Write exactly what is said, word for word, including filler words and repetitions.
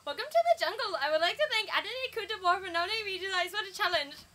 Welcome to the jungle. I would like to thank Adelaide Kutabor for nominating me to What a Challenge.